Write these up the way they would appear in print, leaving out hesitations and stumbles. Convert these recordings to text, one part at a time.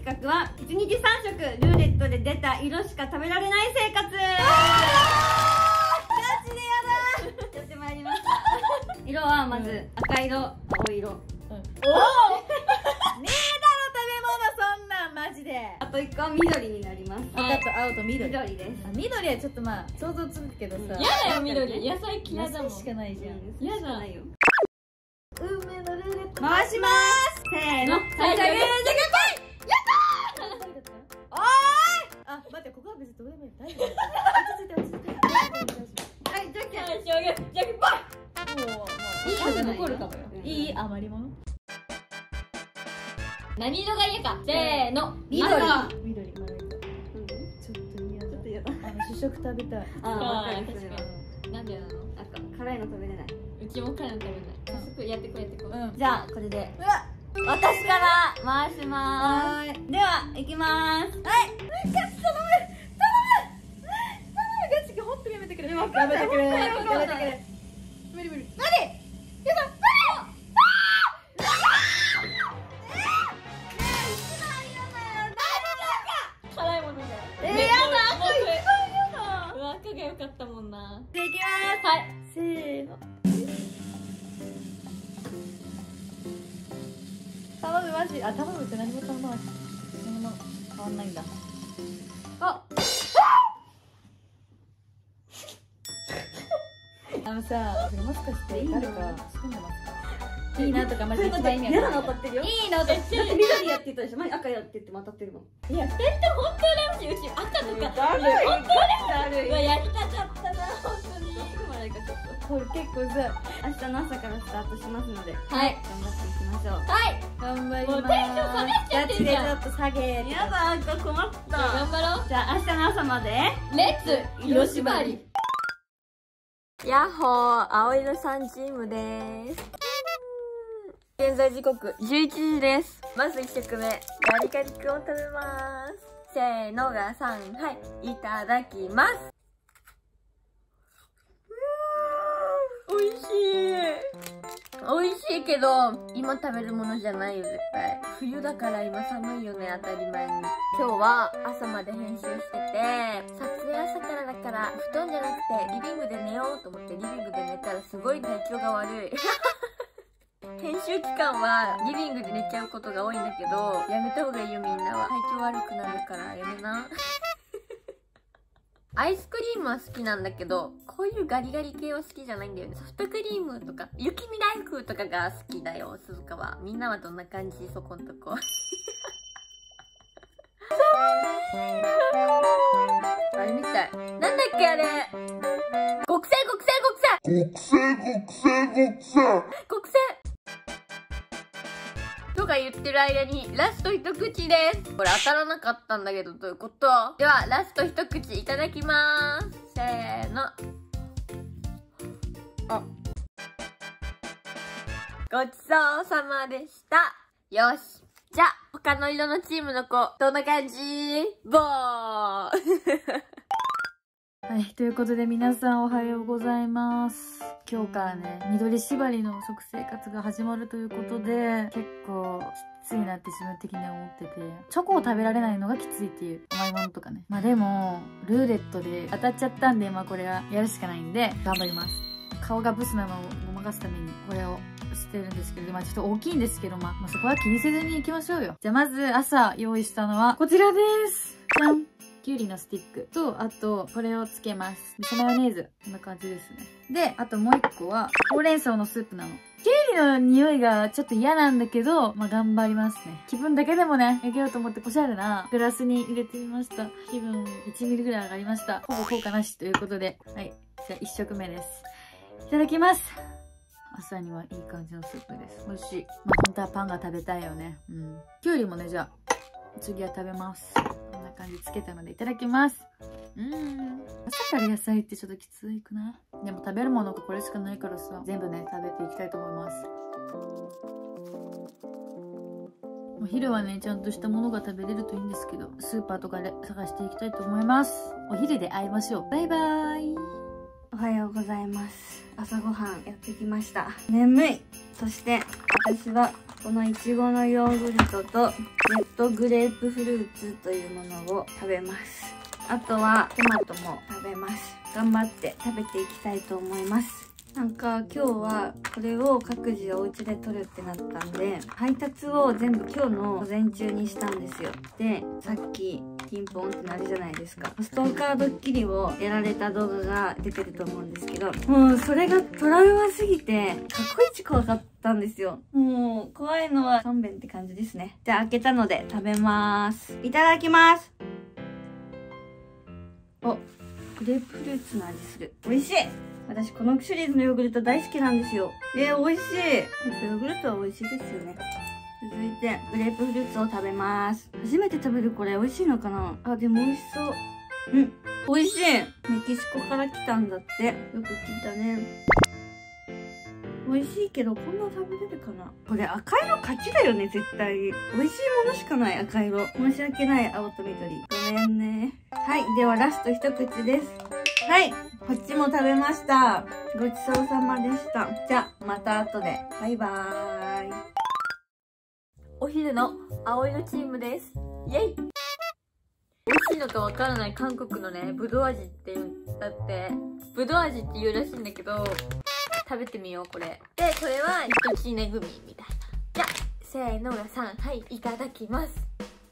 企画は1日3食ルーレットで出た色しか食べられない生活。ガチでやだ。やってまいりました。色はまず赤色、青色。おお。ねえだろ食べ物そんなんマジで。あと1個は緑になります。 赤と青と緑。 緑です。 緑はちょっとまあ想像つくけどさ。 やだよ緑。野菜嫌だもん。 しかないじゃん。 やだないよ。 運命のルーレット回します。せーの。最初はグーじゃけんぽい。やったー。おーい。 あ、待って、ここは別にどうでもいい。大丈夫。落ち着いて。 はい、じゃけん。 最初はグーじゃけんぽい。 もういい数残るかもよ。 うんいい余り物。 何色が嫌か。せーの。 緑。 赤。 緑、丸いか。ちょっと嫌だ。 ちょっと嫌だ。 主食食べたい。 あー、わかる。それは。 なんでなの？ 赤、辛いの食べれない。 うちも辛いの食べない。早速やってこうやってこう。 うん。 じゃあ、これで。 うわ。 私から回しまーす。では、いきまーす。はい。 ガチ頼む。頼む。ガチ本当にやめてくれ。やめてくれ。 やめてくれ。 無理無理。 何？やだ。 辛いものが。 やだ。 赤一番嫌だ。赤が良かったもんな。 じゃあ、いきまはい。 せーの。頼むマジ。あ、頼むって何も頼まない。何も変わんないんだ。 あ。 さ、もしかして誰か仕込んでますか？いいなとかマジで一番意味嫌わかんない。 なの当たってるよ。 いいのって。 だって緑やって言ったでしょ。前赤やって言っても当たってるもん。 いや、2人とも本当羨ましい。うち赤とか。 だるい。 本当だるい。 うわ、やりたかったな、本当に。 までかちょっこれ結構さ、 と。明日の朝からスタートしますので、 はい。 頑張っていきましょう。 はい。 頑張りもうます。 テンション下がっちゃってんじゃん。 ガチでちょっと下げ。 やだ、赤困っじゃあ頑た。 張ろう。 じゃあ明日の朝まで。 レッツ色縛り。 やっほー、青色さんチームです。現在時刻11時です。まず1食目、ガリガリ君を食べます。せーのが3、はい、いただきます。美味しい。美味しいけど、今食べるものじゃないよ、絶対。冬だから今寒いよね、当たり前に。今日は朝まで編集してて、撮影朝からだから、布団じゃなくてリビングで寝ようと思ってリビングで寝たらすごい体調が悪い。編集期間はリビングで寝ちゃうことが多いんだけど、やめた方がいいよみんなは。体調悪くなるからやめな。アイスクリームは好きなんだけど、こういうガリガリ系は好きじゃないんだよね。ソフトクリームとか、雪見大福とかが好きだよ、鈴鹿は。みんなはどんな感じ？そこんとこ。あれみたい。なんだっけあれ。極性とか言ってる間にラスト一口です。これ当たらなかったんだけどどういうこと？ではラスト一口いただきまーす。せーの。あ、ごちそうさまでした。よし。じゃあ他の色のチームの子どんな感じ？ボーはい、ということで皆さんおはようございます。今日からね、緑縛りの食生活が始まるということで、結構きついなって自分的には思ってて、チョコを食べられないのがきついっていう甘いものとかね。まあでも、ルーレットで当たっちゃったんで、まあこれはやるしかないんで、頑張ります。顔がブスなのをごまかすためにこれをしてるんですけど、まあちょっと大きいんですけど、まあそこは気にせずに行きましょうよ。じゃあまず朝用意したのはこちらです。じゃん！きゅうりのスティックと、あと、これをつけます。味噌マヨネーズ。こんな感じですね。で、あともう一個は、ほうれん草のスープなの。きゅうりの匂いがちょっと嫌なんだけど、まあ、頑張りますね。気分だけでもね、あげようと思っておしゃれなグラスに入れてみました。気分1ミリぐらい上がりました。ほぼ効果なしということで。はい。じゃあ1食目です。いただきます。朝にはいい感じのスープです。美味しい。まあ、本当はパンが食べたいよね。うん。きゅうりもね、じゃあ、次は食べます。こんな感じつけたのでいただきます。朝から野菜ってちょっときついくない？でも食べるものがこれしかないからさ、全部ね、食べていきたいと思います。お昼はね、ちゃんとしたものが食べれるといいんですけど、スーパーとかで探していきたいと思います。お昼で会いましょう。バイバーイ。 おはようございます。朝ごはんやってきました。眠い。そして私はこのいちごのヨーグルトとレッドグレープフルーツというものを食べます。あとはトマトも食べます。頑張って食べていきたいと思います。なんか今日はこれを各自お家で取るってなったんで、配達を全部今日の午前中にしたんですよ。で、さっきピンポンってなるじゃないですか。ストーカードッキリをやられた動画が出てると思うんですけど、もうそれがトラウマすぎて、過去一怖かったんですよ。もう怖いのは勘弁って感じですね。じゃあ開けたので食べます。いただきます。お、グレープフルーツの味する。美味しい。私このシリーズのヨーグルト大好きなんですよ。美味しい。ヨーグルトは美味しいですよね。続いてグレープフルーツを食べます。初めて食べるこれ美味しいのかなあ、でも美味しそう。美味しい。メキシコから来たんだって。よく聞いたね。美味しいけどこんな食べれるかな。これ赤色勝ちだよね、絶対。美味しいものしかない赤色。申し訳ない、青と緑。ごめんね。はい、ではラスト一口です。はい、こっちも食べました。ごちそうさまでした。じゃあまた後で。バイバーイ。 お昼の青色チームです。イェイ。美味しいのかわからない韓国のね、ぶどう味って言ったって、ぶどう味って言うらしいんだけど、食べてみよう、これ。で、これは一口ねグミみたいな。じゃあ、せーのが3、はい、いただきます。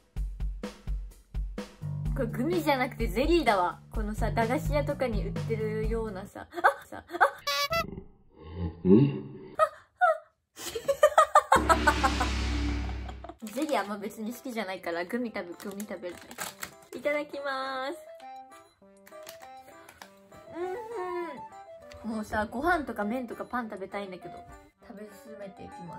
これグミじゃなくてゼリーだわ。このさ、駄菓子屋とかに売ってるようなさ、ゼリーあんま別に好きじゃないからグミ食べるね。いただきまーす。もうさ、ご飯とか麺とかパン食べたいんだけど、食べ進めていきます。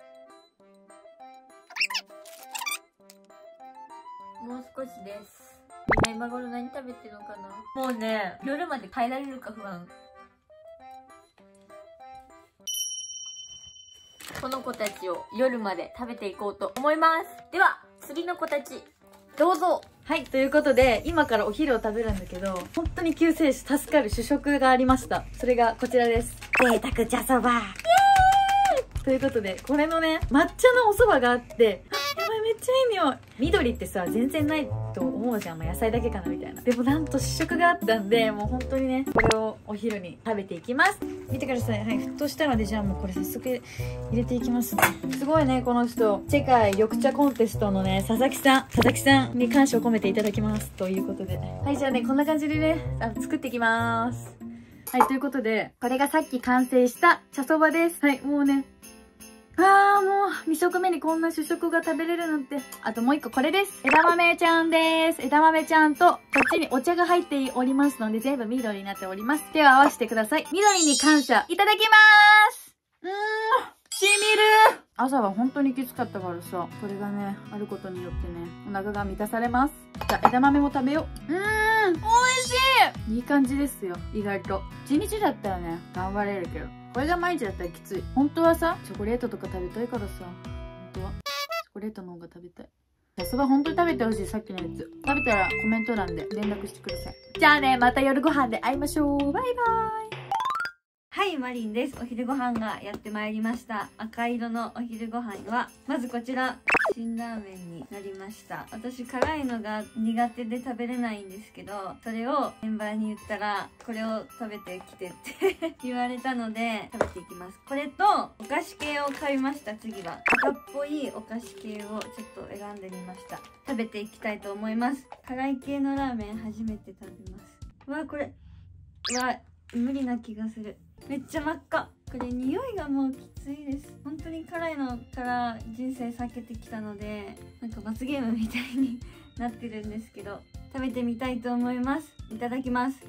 もう少しです。みんな今頃何食べてるのかな。もうね、夜まで帰られるか不安。この子たちを夜まで食べていこうと思います。では、次の子たち、どうぞ。 はい、ということで、今からお昼を食べるんだけど、本当に救世主助かる主食がありました。それがこちらです。贅沢茶そば。イエーイということで、これのね、抹茶のお蕎麦があって、あ、やばい、めっちゃいい匂い。緑ってさ、全然ないと思うじゃん。野菜だけかなみたいな。でもなんと試食があったんで、もう本当にね、これをお昼に食べていきます。見てください。はい、沸騰したので、じゃあもうこれ早速入れていきますね。すごいね、この人。世界緑茶コンテストのね、佐々木さんに感謝を込めていただきます。ということで。はい、じゃあね、こんな感じでね、作っていきます。はい、ということで、これがさっき完成した茶そばです。はい、もうね、もう、2食目にこんな主食が食べれるなんて。あともう一個これです。枝豆ちゃんです。枝豆ちゃんと、こっちにお茶が入っておりますので、全部緑になっております。手を合わせてください。緑に感謝。いただきまーす。しみる。朝は本当にきつかったからさ、これがね、あることによってね、お腹が満たされます。じゃあ、枝豆も食べよう。美味しい。いい感じですよ、意外と。1日だったらね、頑張れるけど。これが毎日だったらきつい。本当はさ、チョコレートとか食べたいからさ、本当は。チョコレートの方が食べたい。じゃあ、そば本当に食べてほしい、さっきのやつ。食べたらコメント欄で連絡してください。じゃあね、また夜ご飯で会いましょう。バイバーイ。 はい、マリンです。お昼ご飯がやってまいりました。赤色のお昼ご飯は、まずこちら、辛ラーメンになりました。私、辛いのが苦手で食べれないんですけど、それをメンバーに言ったら、これを食べてきてって言われたので、食べていきます。これと、お菓子系を買いました、次は。赤っぽいお菓子系をちょっと選んでみました。食べていきたいと思います。辛い系のラーメン初めて食べます。うわ、これ。うわ、無理な気がする。めっちゃ真っ赤。これ匂いがもうきついです。本当に辛いのから人生避けてきたので、なんか罰ゲームみたいになってるんですけど、食べてみたいと思います。いただきます。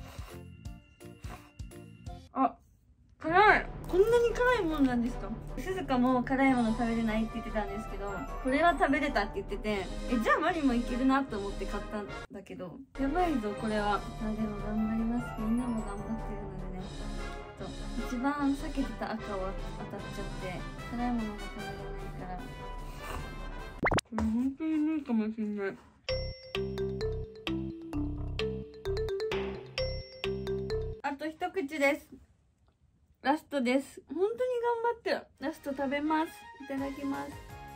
あ、辛い。こんなに辛いもんなんですか？鈴鹿も辛いもの食べれないって言ってたんですけど、これは食べれたって言ってて、じゃあマリもいけるなと思って買ったんだけど、やばいぞこれは。まあでも頑張ります。みんなも頑張ってるのでね。一番避けてた赤を当たっちゃって辛いものが食べれないから、これ本当に無理かもしんない。あと一口です。 ラストです。本当に頑張ってる。ラスト食べます。いただきます。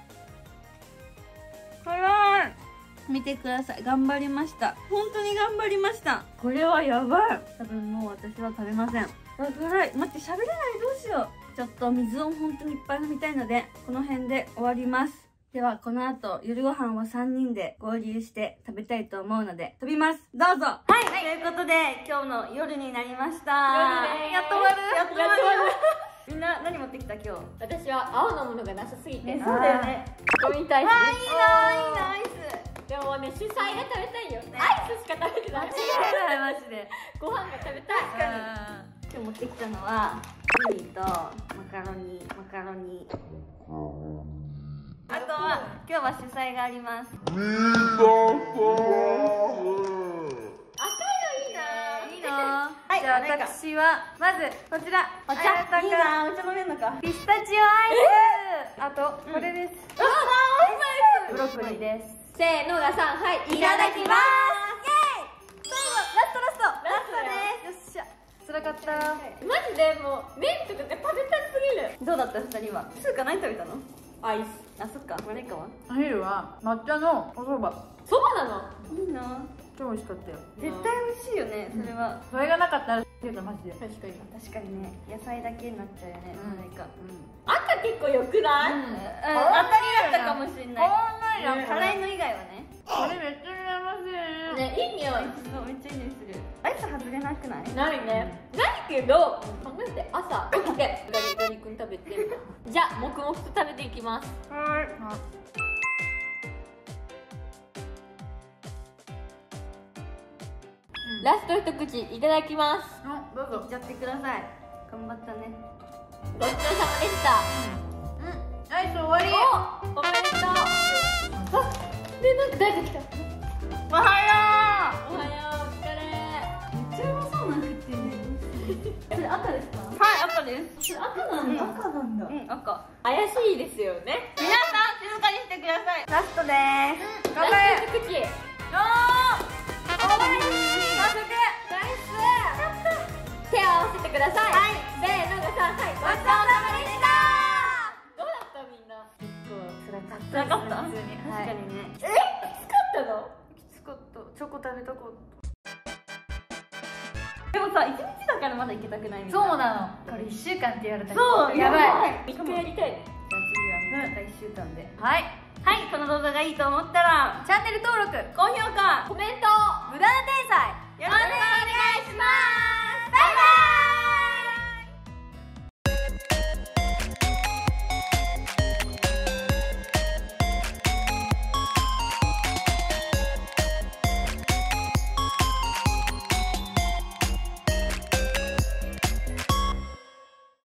辛い。見てください。頑張りました。本当に頑張りました。これはやばい。多分もう私は食べません。辛い。待って、喋れない。どうしよう。ちょっと水を本当にいっぱい飲みたいので、この辺で終わります。では、この後、夜ご飯は3人で合流して食べたいと思うので、飛びます。どうぞ。はい、ということで、今日の夜になりました。 夜ね。 やっと終わる。やっと終わる。みんな何持ってきた今日？ 私は青のものがなさすぎて。 そうだよね。 コミンタイスです。 いいな、いいな、アイス。 でもね、主菜が食べたいよ。アイスしか食べてない。 間違いない、マジで。 ご飯が食べたい。 確かに。今日持ってきたのは、ウニとマカロニ。あとは、今日は主菜があります。赤いのいいな。はい、じゃあ私は、まず、こちら。お茶。いいな、お茶飲めるのか。ピスタチオアイス。あと、これです。ブロッコリーです。 せーのが3、はい、 いただきます。イエーイ。ラストです。よっしゃ。辛かった。 マジでもう麺とかが食べたすぎる。 どうだった2人は？スーカ何食べたの？ アイス。 あ、そっか。これかは？ お昼は抹茶のお蕎麦。 そばなの？ いいな。 超美味しかったよ。 絶対美味しいよね、それは。 それがなかったらっていうかマジで。 確かに。 確かにね、野菜だけになっちゃうよね。何か。 赤結構良くない？ 当たりだったかもしれない。辛いの以外はね。 これめっちゃ羨ましいね、いい匂い。 そう、めっちゃいい匂いする。アイス外れなくない？ ないね。ないけど、考えて朝起きてガリ君食べて。じゃあ黙々と食べていきます。 はい。 ラスト一口いただきます。 どうぞ。いっちゃってください。頑張ったね。 ごちそうさまでした。 アイス終わり。 おめでとう。あ、で、なんか誰か来た。 おはよおはよう、お疲れ。 う。めっちゃうまそうなの食ってんね。それ赤ですか？はい、赤です。 それ赤なんだ。 赤なんだ。 赤。 怪しいですよね。 皆さん静かにしてください。ラストでーす。 ラスト一口。手を合わせてください。はい。せーのが3、はい。ごちそうさまでした。どうだったみんな。 結構辛かった。普通に。確かにね。 きつかったの？ きつかった。チョコ食べたかった。でもさ、1日だからまだいけたくないみたいな。 そうなの。これ1週間って言われたら。 そう、 やばい。 一回やりたいね。 じゃあ次は3日1週間で。 はい。 はい、この動画がいいと思ったら、 チャンネル登録、 高評価、 コメント、 無駄な天才、よろしくお願いします。バイバーイ。